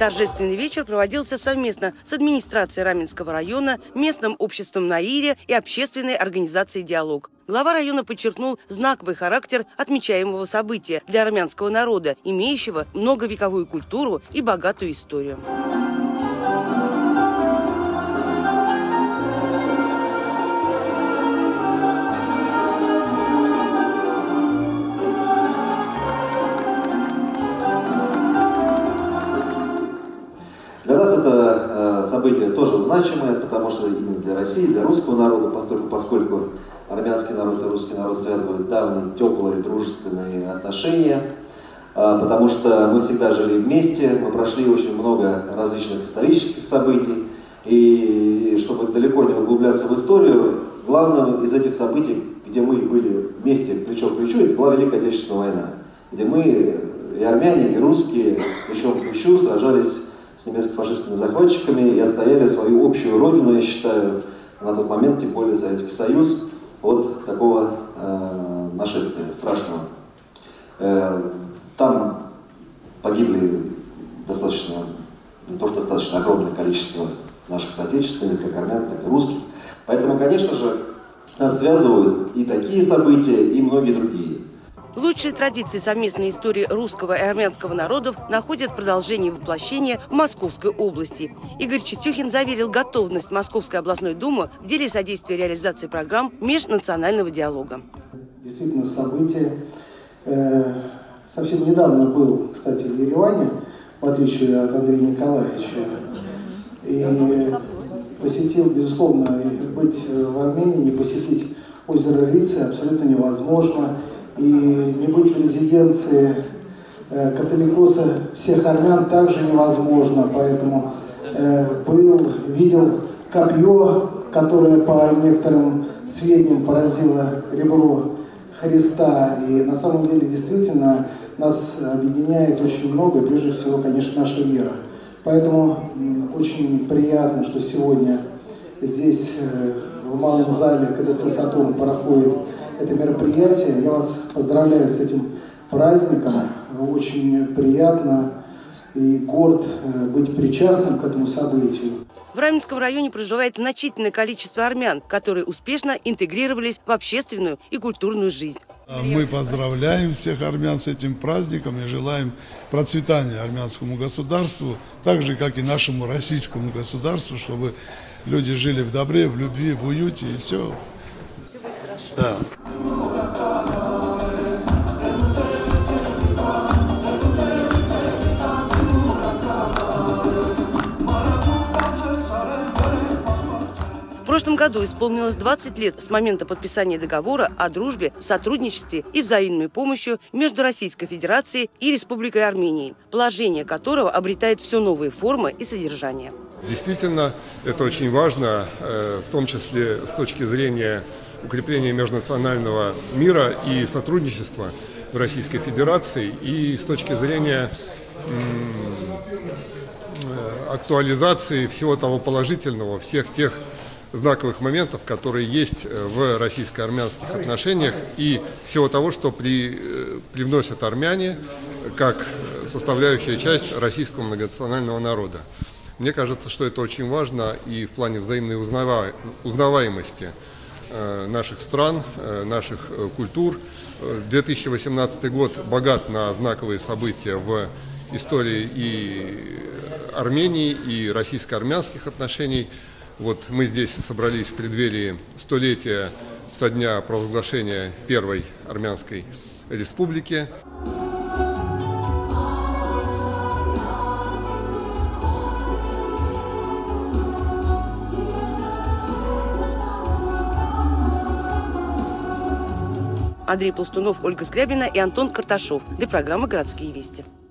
Торжественный вечер проводился совместно с администрацией Раменского района, местным обществом Наире и общественной организацией «Диалог». Глава района подчеркнул знаковый характер отмечаемого события для армянского народа, имеющего многовековую культуру и богатую историю. Для нас это событие тоже значимое, потому что именно для России, для русского народа, поскольку армянский народ и русский народ связывают давние, теплые, дружественные отношения, потому что мы всегда жили вместе, мы прошли очень много различных исторических событий, и чтобы далеко не углубляться в историю, главным из этих событий, где мы были вместе плечо к плечу, это была Великая Отечественная война, где мы, и армяне, и русские, плечом к плечу сражались с немецко-фашистскими захватчиками и отстояли свою общую родину, я считаю, на тот момент, тем более Советский Союз, от такого нашествия страшного. Там погибли достаточно, не то что достаточно, огромное количество наших соотечественников, как армян, так и русских. Поэтому, конечно же, нас связывают и такие события, и многие другие. Лучшие традиции совместной истории русского и армянского народов находят продолжение воплощения в Московской области. Игорь Чистюхин заверил готовность Московской областной думы в деле содействия реализации программ межнационального диалога. Действительно, событие. Совсем недавно был, кстати, в Ереване, в отличие от Андрея Николаевича. И посетил, безусловно, быть в Армении, не посетить озеро Рицы абсолютно невозможно. И не быть в резиденции католикоса всех армян также невозможно. Поэтому видел копье, которое по некоторым сведениям поразило ребро Христа. И на самом деле действительно нас объединяет очень много, и прежде всего, конечно, наша вера. Поэтому очень приятно, что сегодня здесь, в малом зале КДЦ «Сатурн», проходит это мероприятие. Я вас поздравляю с этим праздником. Очень приятно и горд быть причастным к этому событию. В Раменском районе проживает значительное количество армян, которые успешно интегрировались в общественную и культурную жизнь. Мы поздравляем всех армян с этим праздником и желаем процветания армянскому государству, так же, как и нашему российскому государству, чтобы люди жили в добре, в любви, в уюте, и все. Все будет хорошо. Да. В прошлом году исполнилось 20 лет с момента подписания договора о дружбе, сотрудничестве и взаимной помощи между Российской Федерацией и Республикой Армения, положение которого обретает все новые формы и содержание. Действительно, это очень важно, в том числе с точки зрения укрепления межнационального мира и сотрудничества в Российской Федерации, и с точки зрения актуализации всего того положительного, всех тех знаковых моментов, которые есть в российско-армянских отношениях, и всего того, что привносят армяне как составляющая часть российского многонационального народа. Мне кажется, что это очень важно и в плане взаимной узнаваемости наших стран, наших культур. 2018 год богат на знаковые события в истории и Армении, и российско-армянских отношений. Вот мы здесь собрались в преддверии столетия со дня провозглашения Первой Армянской Республики. Андрей Пластунов, Ольга Скрябина и Антон Карташов для программы «Городские вести».